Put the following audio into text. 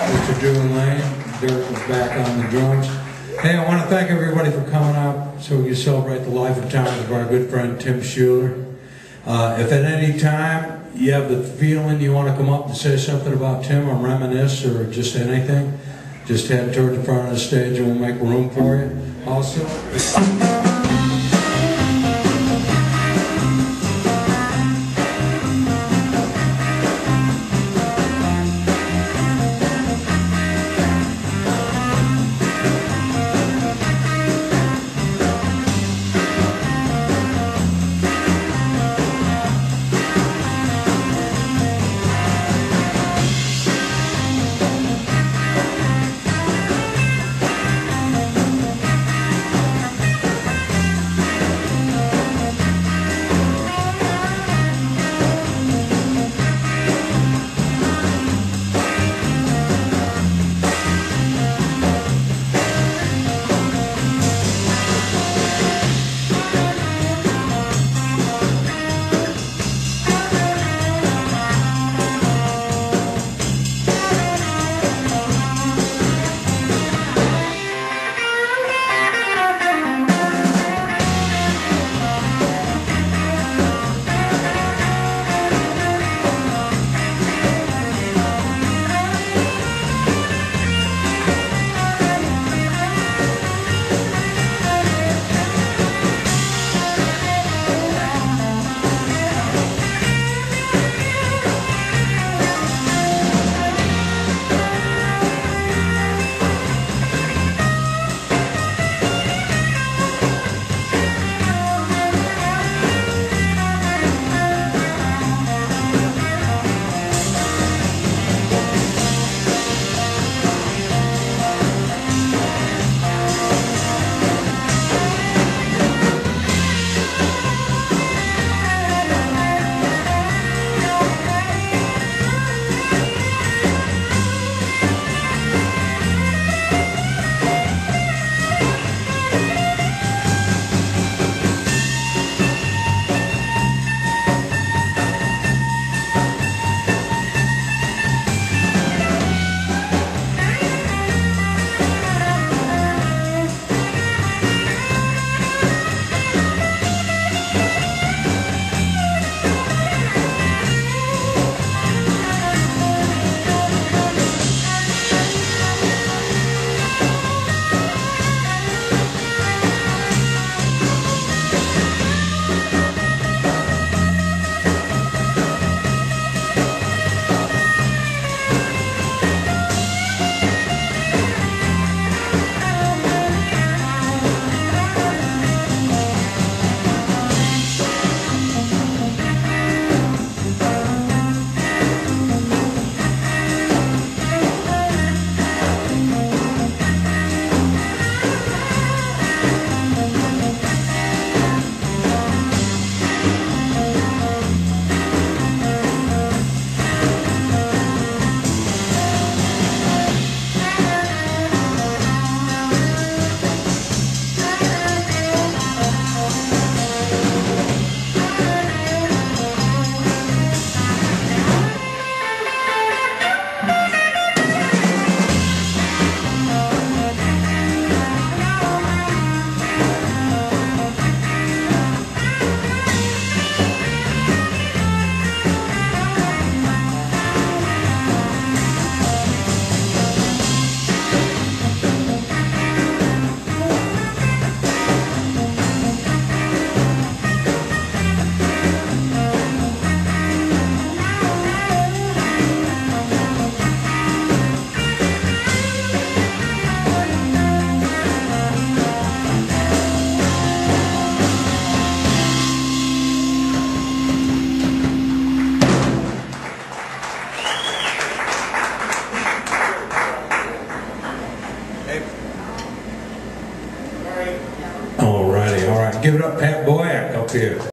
Mr. Drew Lane. Dirk was back on the drums. Hey, I want to thank everybody for coming out so we can celebrate the life and times of our good friend Tim Schuler. If at any time you have the feeling you want to come up and say something about Tim or reminisce or just anything, just head toward the front of the stage and we'll make room for you. Also, all right. Give it up, Pat Boyack up here.